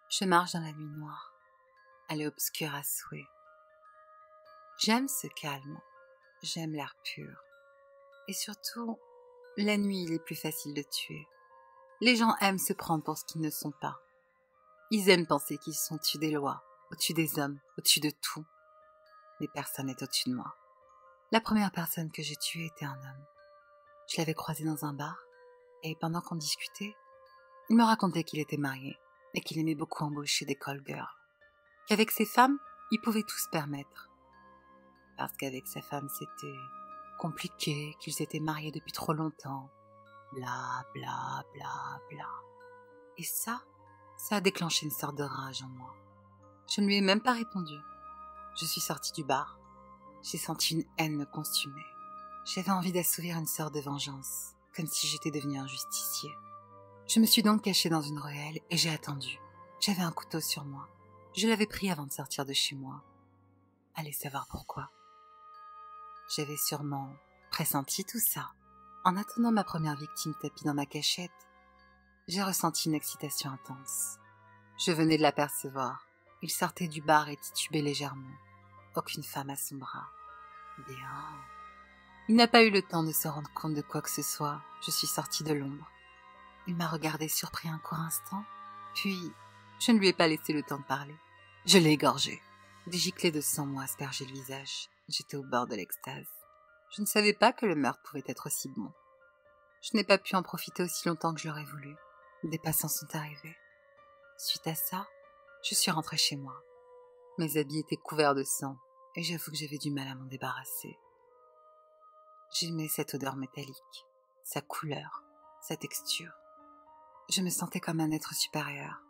Je marche dans la nuit noire. Elle est obscure à souhait. J'aime ce calme. J'aime l'air pur. Et surtout, la nuit, il est plus facile de tuer. Les gens aiment se prendre pour ce qu'ils ne sont pas. Ils aiment penser qu'ils sont au-dessus des lois, au-dessus des hommes, au-dessus de tout. Mais personne n'est au-dessus de moi. La première personne que j'ai tuée était un homme. Je l'avais croisé dans un bar, et pendant qu'on discutait, il me racontait qu'il était marié, et qu'il aimait beaucoup embaucher des call girls. Qu'avec ses femmes, il pouvait tout se permettre. Parce qu'avec sa femme, c'était compliqué, qu'ils étaient mariés depuis trop longtemps. Bla, bla, bla, bla. Et ça a déclenché une sorte de rage en moi. Je ne lui ai même pas répondu. Je suis sortie du bar. J'ai senti une haine me consumer. J'avais envie d'assouvir une sorte de vengeance, comme si j'étais devenue un justicier. Je me suis donc cachée dans une ruelle et j'ai attendu. J'avais un couteau sur moi. Je l'avais pris avant de sortir de chez moi. Allez savoir pourquoi. J'avais sûrement pressenti tout ça. En attendant ma première victime tapie dans ma cachette, j'ai ressenti une excitation intense. Je venais de l'apercevoir. Il sortait du bar et titubait légèrement. Aucune femme à son bras. Bien. Il n'a pas eu le temps de se rendre compte de quoi que ce soit. Je suis sortie de l'ombre. Il m'a regardé surpris un court instant, puis je ne lui ai pas laissé le temps de parler. Je l'ai égorgé. Des giclées de sang m'ont aspergé le visage. J'étais au bord de l'extase. Je ne savais pas que le meurtre pouvait être aussi bon. Je n'ai pas pu en profiter aussi longtemps que je l'aurais voulu. Des passants sont arrivés. Suite à ça, je suis rentrée chez moi. Mes habits étaient couverts de sang, et j'avoue que j'avais du mal à m'en débarrasser. J'aimais cette odeur métallique, sa couleur, sa texture. Je me sentais comme un être supérieur.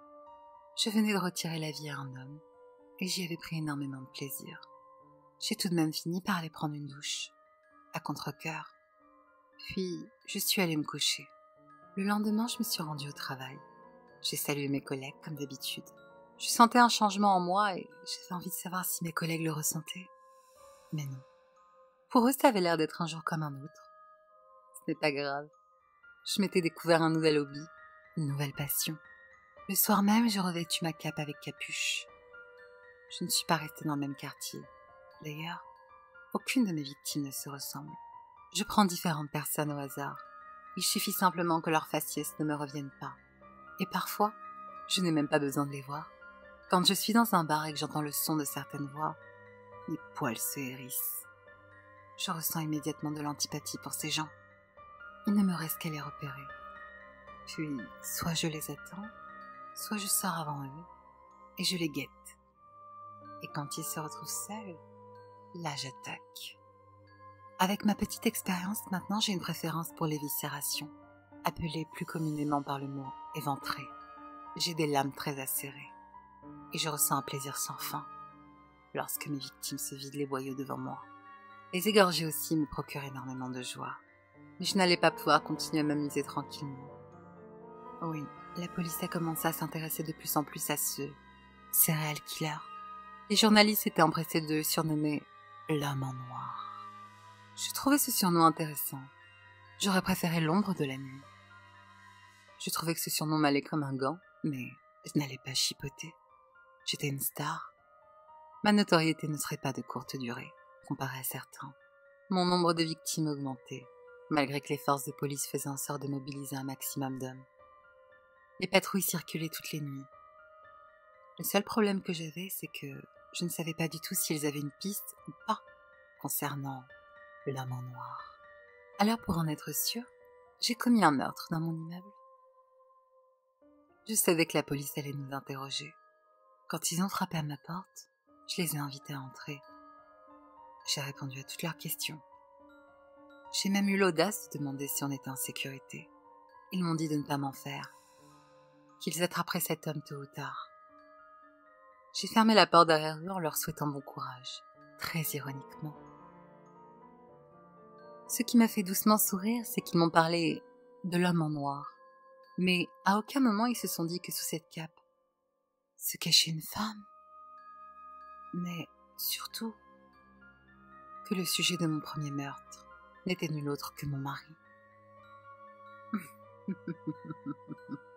Je venais de retirer la vie à un homme, et j'y avais pris énormément de plaisir. J'ai tout de même fini par aller prendre une douche, à contre-cœur. Puis, je suis allée me coucher. Le lendemain, je me suis rendue au travail. J'ai salué mes collègues comme d'habitude. Je sentais un changement en moi et j'avais envie de savoir si mes collègues le ressentaient. Mais non. Pour eux, ça avait l'air d'être un jour comme un autre. Ce n'est pas grave. Je m'étais découvert un nouvel hobby, une nouvelle passion. Le soir même, j'ai revêtu ma cape avec capuche. Je ne suis pas restée dans le même quartier. D'ailleurs, aucune de mes victimes ne se ressemble. Je prends différentes personnes au hasard. Il suffit simplement que leur faciès ne me revienne pas. Et parfois, je n'ai même pas besoin de les voir. Quand je suis dans un bar et que j'entends le son de certaines voix, mes poils se hérissent. Je ressens immédiatement de l'antipathie pour ces gens. Il ne me reste qu'à les repérer. Puis, soit je les attends, soit je sors avant eux, et je les guette. Et quand ils se retrouvent seuls, là j'attaque. Avec ma petite expérience, maintenant j'ai une préférence pour l'éviscération, appelée plus communément par le mot éventré. J'ai des lames très acérées, et je ressens un plaisir sans fin lorsque mes victimes se vident les boyaux devant moi. Les égorger aussi me procure énormément de joie, mais je n'allais pas pouvoir continuer à m'amuser tranquillement. Oui, la police a commencé à s'intéresser de plus en plus à ce serial killer. Les journalistes étaient empressés de le surnommer l'homme en noir. Je trouvais ce surnom intéressant. J'aurais préféré l'ombre de la nuit. Je trouvais que ce surnom m'allait comme un gant, mais je n'allais pas chipoter. J'étais une star. Ma notoriété ne serait pas de courte durée, comparée à certains. Mon nombre de victimes augmentait, malgré que les forces de police faisaient en sorte de mobiliser un maximum d'hommes. Les patrouilles circulaient toutes les nuits. Le seul problème que j'avais, c'est que je ne savais pas du tout s'ils avaient une piste ou pas concernant l'homme en noir. Alors pour en être sûre, j'ai commis un meurtre dans mon immeuble. Je savais que la police allait nous interroger. Quand ils ont frappé à ma porte, je les ai invités à entrer. J'ai répondu à toutes leurs questions. J'ai même eu l'audace de demander si on était en sécurité. Ils m'ont dit de ne pas m'en faire, qu'ils attraperaient cet homme tôt ou tard. J'ai fermé la porte derrière eux en leur souhaitant bon courage, très ironiquement. Ce qui m'a fait doucement sourire, c'est qu'ils m'ont parlé de l'homme en noir. Mais à aucun moment ils se sont dit que sous cette cape se cachait une femme. Mais surtout, que le sujet de mon premier meurtre n'était nul autre que mon mari.